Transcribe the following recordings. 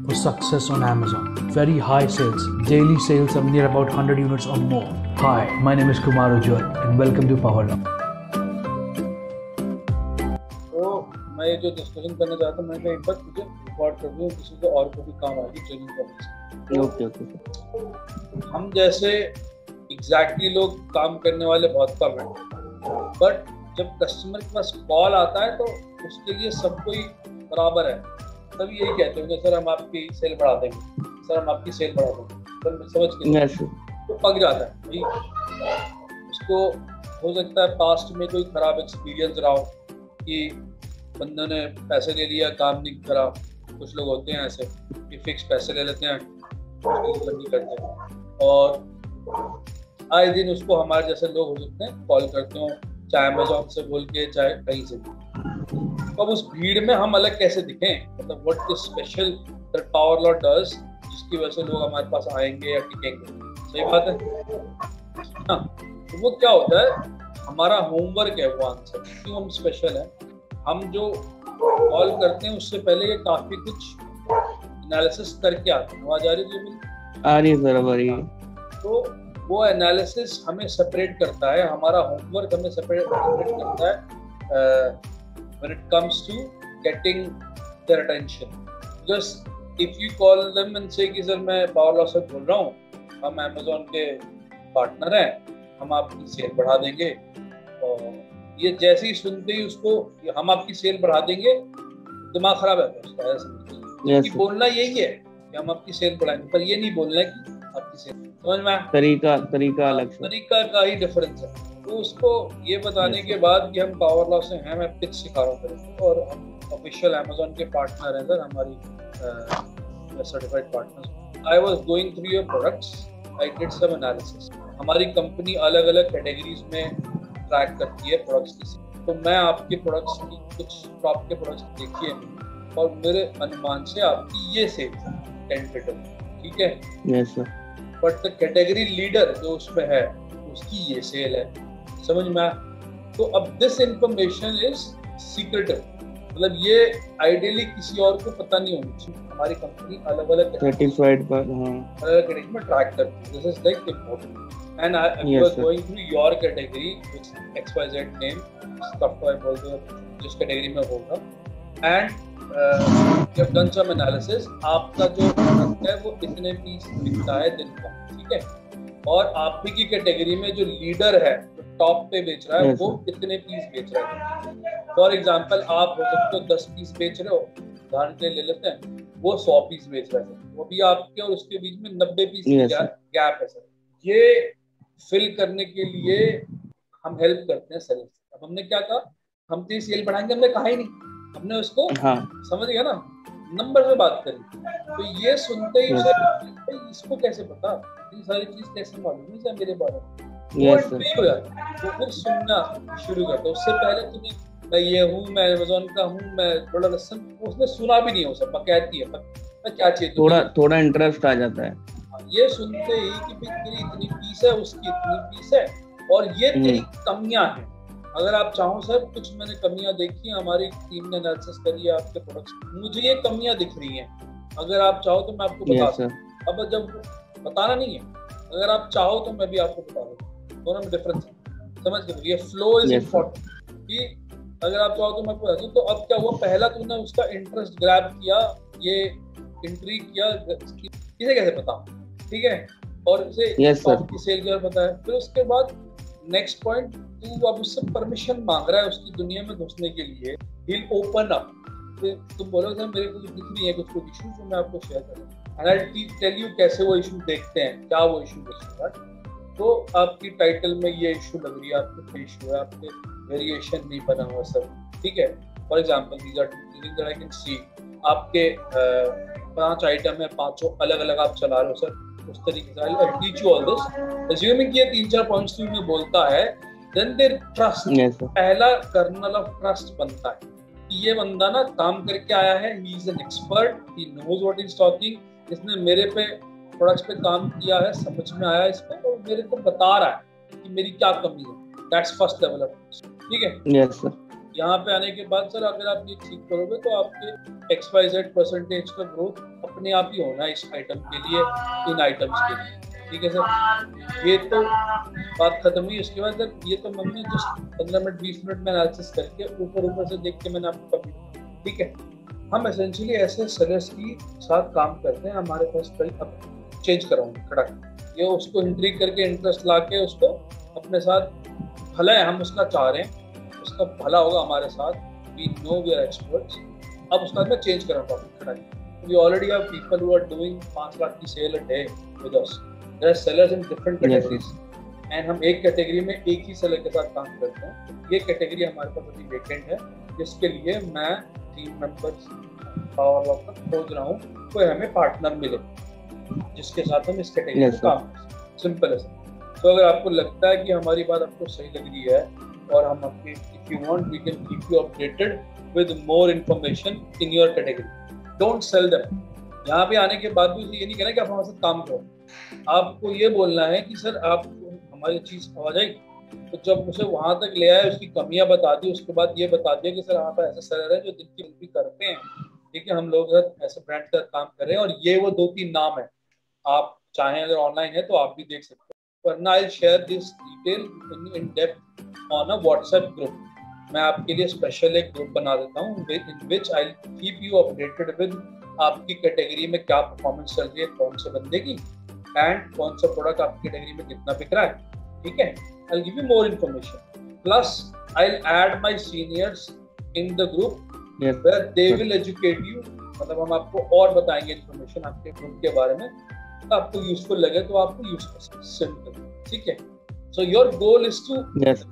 was success on Amazon. Very high sales. Daily sales are near about 100 units or more. Hi, my name is Kumar Ujjwal and welcome to Power. तो मैं जो discussion करना चाहता हूँ, मैं एक बार तुझे रिकॉर्ड कर दूँ, किसी को और को भी काम आएगी ट्रेनिंग करने से। ओके। हम जैसे एग्जैक्टली लोग काम करने वाले बहुत कम हैं, बट जब कस्टमर के पास कॉल आता है तो उसके लिए सब कोई बराबर है। तभी यही कहते होंगे सर हम आपकी सेल बढ़ा देंगे, सर हम आपकी सेल बढ़ा देंगे। सर समझ के तो पक जाता है भाई। उसको हो सकता है पास्ट में कोई खराब एक्सपीरियंस रहा हो कि बंदे ने पैसे ले लिया, काम नहीं करा। कुछ लोग होते हैं ऐसे कि फिक्स पैसे ले लेते हैं, नहीं करते हैं, और आए दिन उसको हमारे जैसे लोग हो सकते हैं कॉल करते हो, चाहे अमेजॉन से बोल के चाहे कहीं से भी। तो अब उस भीड़ में हम अलग कैसे दिखें, मतलब what is special that Power Law does, जिसकी वजह से लोग हमारे पास आएंगे या टिकेंगे। सही बात है हाँ। तो वो क्या होता है, हमारा होमवर्क है वो आंसर, क्यों हम स्पेशल हैं। हम जो कॉल करते हैं उससे पहले ये काफी कुछ एनालिसिस करके आते हैं। आवाज आ रही है? आ रही है सर, आ रही है। तो वो एनालिसिस हमें सेपरेट करता है, हमारा होमवर्क हमें सेपरेट करता है when it comes to getting their attention. Just if you call them and say कि सर मैं पावर लॉ से बोल रहा हूँ, हम अमेजोन के पार्टनर हैं, हम आपकी सेल बढ़ा देंगे, और ये जैसे ही सुनते ही उसको हम आपकी सेल बढ़ा देंगे, दिमाग खराब है उसका। yes, बोलना यही है कि हम आपकी सेल बढ़ाएंगे, पर ये नहीं बोलना है कि आपकी सेल। समझ में? तरीका अलग, तरीका का ही डिफरेंस है। तो उसको ये बताने के बाद कि हम पावर लॉ से हैं, मैं पिच सिखा रहा हूँ, और हम ऑफिशियल अमेजोन के पार्टनर हैं सर, हमारी certified partners. I was going through your products, I did some analysis. हमारी कंपनी अलग अलग कैटेगरीज में ट्रैक करती है प्रोडक्ट्स की, तो मैं आपके प्रोडक्ट्स की कुछ टॉप के प्रोडक्ट्स देखिए, और मेरे अनुमान से आपकी ये सेल टेंटेटिव, ठीक है? Yes sir. But the category leader जो उसमें है उसकी ये सेल है। समझ में? तो अब दिस इंफॉर्मेशन इज सीक्रेटिव, मतलब ये आइडियली किसी और को पता नहीं होनी चाहिए। हमारी कंपनी अलग अलग सर्टिफाइड पर अलग कैटेगरी में ट्रैक करती है। This is like important. And I was going through your category which XYZ name, stuff को आई बोलते हैं जिस कैटेगरी में होगा, and you have done some analysis. आपका जो प्रोडक्ट है वो इतने पीस बिकता है दिन का, ठीक है? और आप ही की कैटेगरी में जो लीडर है, जो टॉप पे बेच रहा है, वो कितने पीस बेच रहा है। फॉर एग्जांपल आप हो सकते हो 10 पीस बेच रहे हो, उदाहरण के ले लेते हैं, वो 100 पीस बेच रहा है, वो भी आपके और उसके बीच में 90 पीस गैप है सर। ये फिल करने के लिए हम हेल्प करते हैं सेलर्स। अब हमने क्या कहा, हम तो सेल बढ़ाएंगे, हमने कहा ही नहीं, हमने उसको समझ गया ना, नंबर में बात करी। तो ये सुनते ही उसे इसको कैसे पता, ये सारी चीज कैसे मालूम है मेरे बारे में, हो जाता। तो फिर सुनना शुरू करता। उससे पहले तुम्हें मैं ये हूँ, मैं अमेजोन का हूँ, मैं थोड़ा लसन, उसने सुना भी नहीं हो सब बकैती है, मैं क्या चाहिए, थोड़ा इंटरेस्ट आ जाता है। ये सुनते ही कि भाई तेरी इतनी पीस है, उसकी इतनी पीस है, और ये तेरी कमियां हैं। अगर आप चाहो सर, कुछ मैंने कमियां देखी, हमारी टीम ने एनालिसिस करी है आपके प्रोडक्ट्स, मुझे ये कमियां दिख रही हैं, अगर आप चाहो तो मैं आपको बता सकता। अब जब बताना नहीं है, अगर आप चाहो तो मैं भी आपको बता दूँ, दोनों में डिफरेंस है। समझ गए? ये फ्लो इज इम्पोर्टेंट, कि अगर आप चाहो तो मैं आपको बता दूँ। तो अब क्या हुआ, पहला तुमने उसका इंटरेस्ट ग्रैब किया, ये इंट्री किया, किसे कैसे पता, ठीक है? और उसे की सेल के पता है। फिर उसके बाद नेक्स्ट पॉइंट, तू अब उससे परमिशन मांग रहा है उसकी दुनिया में घुसने के लिए, he'll open up। तुम बोलोगे सर मेरे को दिख नहीं है कुछ इशू, जो मैं आपको शेयर करूँ, and I'll tell you कैसे वो इशू देखते हैं, क्या वो इशू देखते हैं। तो आपकी टाइटल में ये इशू लग रही है, आपके इशू है, आपके वेरिएशन नहीं बना हुआ सर, ठीक है? For example these are things that I can see, आपके 5 आइटम है, 5 अलग अलग आप चला रहे हो सर, उस तरीके से I'll teach you all this, assuming कि ये 3-4 पॉइंट्स में बोलता है, then their trust, पहला कर्नल ऑफ ट्रस्ट बनता है कि ये बंदा ना काम करके आया है, he is an expert, he knows what he's talking, इसने मेरे पे प्रोडक्ट्स पे काम किया है, समझ में आया इसको, और मेरे को बता रहा है कि मेरी क्या कमी है। That's first level of trust, ठीक है? Yes sir. यहाँ पे आने के बाद सर अगर आप ये ठीक करोगे तो आपके XYZ परसेंटेज का ग्रोथ अपने आप ही होना है इस आइटम के लिए, इन आइटम्स के लिए। ठीक है सर, ये तो बात खत्म हुई। उसके बाद सर ये तो हमने जस्ट 15 मिनट 20 मिनट में एनालिसिस करके ऊपर से देख के मैंने आपको कभी, ठीक है। हम एसेंशियली ऐसे सेलर्स की साथ काम करते हैं। हमारे पास कई, अब चेंज कराऊंगा खड़क, ये उसको इंट्रीग करके इंटरेस्ट ला के उसको अपने साथ, भला है हम उसका चाह रहे हैं, उसका भला होगा हमारे साथ, we know we are experts. अब उसके बाद मैं चेंज कराऊंगा खड़क। We already have people who are doing 5 lakh की sale a day with us. There are sellers in different categories and हम एक कैटेगरी में एक ही सेलर के साथ काम करते हैं। ये कैटेगरी हमारे पास अभी वेकेंट है, जिसके लिए मैं टीम मेंबर्स पावर ऑफ खोज रहा हूँ, कोई हमें पार्टनर मिले जिसके साथ हम इस कैटेगरी में काम करें। सिंपल है। तो अगर आपको लगता है कि हमारी बात आपको सही लग रही है और हम आपके, if you want we can keep you updated with more information in your category. Don't sell them. यहाँ पे आने के बाद भी ये नहीं कहना कि आप हमारे साथ काम करो, आपको ये बोलना है कि सर आप हमारी चीज आ जाएगी, तो जब उसे वहां तक ले आए, उसकी कमियां बता दी, उसके बाद ये बता दिया कि सर यहाँ पर ऐसे सेलर है जो दिन की बिल्कुल करते हैं, ठीक है, हम लोग ऐसे ब्रांड का काम कर रहे हैं और ये वो 2-3 नाम है, आप चाहें अगर ऑनलाइन है तो आप भी देख सकते हैं। वरना I share this detail in depth on a WhatsApp group. मैं आपके लिए स्पेशल एक ग्रुप बना देता हूँ in which I keep you updated with आपकी कैटेगरी में क्या परफॉर्मेंस चल रही है, कौन से बंदे की, एंड कौन सा प्रोडक्ट आपकी कैटेगरी में कितना बिक रहा है। ठीक है, I'll give you more information. Plus, I'll add my seniors in the group where they will educate you. मतलब हम आपको और बताएंगे इन्फॉर्मेशन आपके ग्रुप के बारे में, तो आपको यूजफुल लगे तो आपको यूज कर सकते हैं। सिंपल, ठीक है। So your goal is to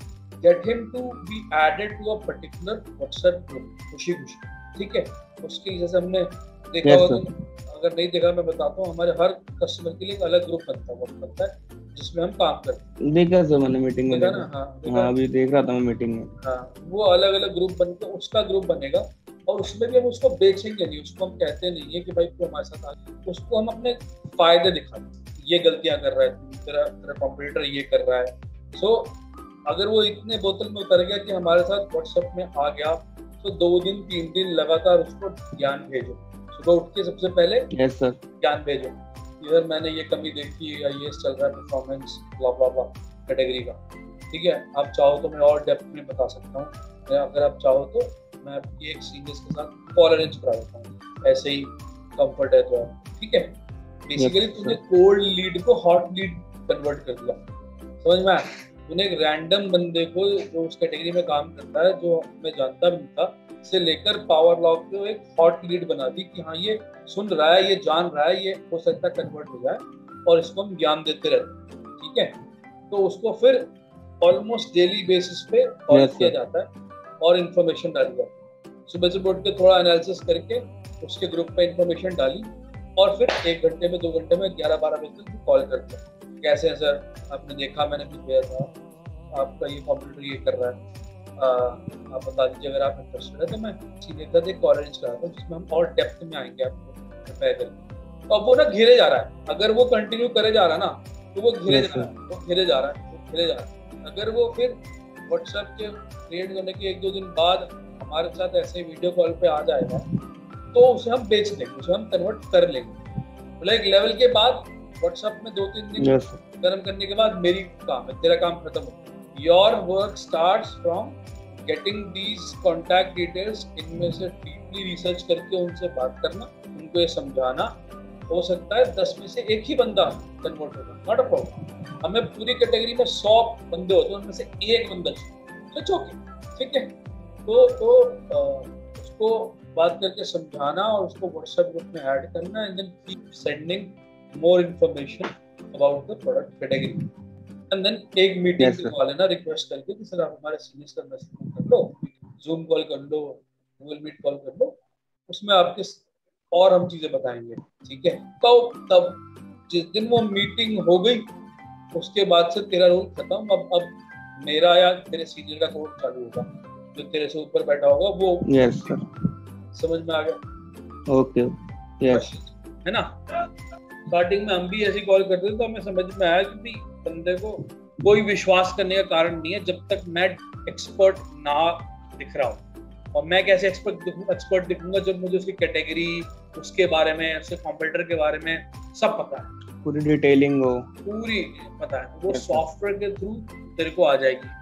get him to be added to a particular WhatsApp group, खुशी खुशी, ठीक है। उसके जैसे हमने देखा होगा, अगर नहीं देखा मैं बताता हूँ, हमारे हर कस्टमर के लिए एक अलग ग्रुप बनता है जिसमें हम काम करते हैं। देखा सर मैंने मीटिंग में, देखा ना? हाँ, अभी देख रहा था मैं मीटिंग में। हाँ, वो अलग अलग ग्रुप बनकर उसका ग्रुप बनेगा और उसमें भी हम उसको बेचेंगे नहीं, उसको हम कहते नहीं है कि भाई तू हमारे साथ आ, उसको हम अपने फायदे दिखाते हैं, ये गलतियां कर रहा है तेरा कॉम्पिटिटर, ये कर रहा है। सो अगर वो इतने बोतल में उतर गया कि हमारे साथ व्हाट्सएप में आ गया, तो 2 दिन 3 दिन लगातार उसको ज्ञान भेजो। सुबह उठ के सबसे पहले ज्ञान भेजो, यार मैंने ये कमी देखी या ये चल रहा है परफॉर्मेंस ब्ला ब्ला ब्ला कैटेगरी का, ठीक है। आप चाहो तो मैं और डेप्थ में बता सकता हूँ, अगर आप चाहो तो मैं आपकी एक सीनियर्स के साथ कॉल अरेंज करा देता हूँ, ऐसे ही कंफर्ट है तो, ठीक है। बेसिकली तुमने कोल्ड लीड को हॉट लीड कन्वर्ट कर दिया, समझ में आया? तूने एक रैंडम बंदे को जो उस कैटेगरी में काम करता है, जो मैं जानता भी नहीं था, से लेकर पावर लॉक को एक हॉट लीड बना दी कि हाँ ये सुन रहा है, ये जान रहा है, ये हो सकता है कन्वर्ट हो जाए, और इसको हम ज्ञान देते रहते हैं, ठीक है। तो उसको फिर ऑलमोस्ट डेली बेसिस पे कॉल किया जाता है और इन्फॉर्मेशन डाली जाती है। सुबह से उठ के थोड़ा एनालिसिस करके उसके ग्रुप पे इन्फॉर्मेशन डाली और फिर 1 घंटे में 2 घंटे में 11-12 बजे तक कॉल कर दिया, कैसे है सर, आपने देखा मैंने कुछ भेजा था, आपका ये कॉम्प्यूटर ये कर रहा है, आप बता दीजिए अगर आप इंटरेस्टेड है, तो मैं सीधे का एक कॉल अरेंज कराता हूँ जिसमें हम और डेप्थ में आएंगे आपको प्रिपेयर करके। तो अब वो ना घिरे जा रहा है, अगर वो कंटिन्यू करे जा रहा है ना तो वो घिरे जा रहा है, वो घिरे जा रहा है, वो घिरे जा रहा है। अगर वो फिर व्हाट्सएप के क्रिएट करने के 1-2 दिन बाद हमारे साथ ऐसे वीडियो कॉल पे आ जाएगा, तो उसे हम बेच देंगे, उसे हम कन्वर्ट कर लेंगे। मतलब एक लेवल के बाद व्हाट्सएप में 2-3 दिन गर्म करने के बाद मेरी काम है, तेरा काम खत्म हो। Your work starts from getting these contact details, इनमें से डीपली रिसर्च करके उनसे बात करना, उनको ये समझाना। हो सकता है 10 में से 1 ही बंदा कन्वर्ट होगा, नॉट अ प्रॉब्लम। हमें पूरी कैटेगरी में 100 बंदे होते हैं, उनमें से 1 बंदा तो ओके, ठीक है। तो उसको बात करके समझाना और उसको व्हाट्सएप ग्रुप में ऐड करना, and then keep sending more information about the product category. And then एक मीटिंग करवा लेना रिक्वेस्ट करके कि सर आप हमारे सीनियर्स का मैसेज कर लो, जूम कॉल कर लो, गूगल मीट कॉल कर लो, उसमें आपके और हम चीजें बताएंगे, ठीक है। तो तब जिस दिन वो मीटिंग हो गई उसके बाद से तेरा रोल खत्म। अब मेरा या तेरे सीनियर का कोड चालू होगा, जो तेरे से ऊपर बैठा होगा वो। यस सर, समझ में आ गया? ओके, यस, है ना। स्टार्टिंग में हम भी ऐसी कॉल करते थे तो हमें समझ में आया कि बंदे को कोई विश्वास करने का कारण नहीं है जब तक मैं एक्सपर्ट ना दिख रहा हूँ। और मैं कैसे एक्सपर्ट दिखूंगा जब मुझे उसकी कैटेगरी, उसके बारे में, उसके कंप्यूटर के बारे में सब पता है, पूरी डिटेलिंग हो, पूरी पता है, वो सॉफ्टवेयर के थ्रू तेरे को आ जाएगी।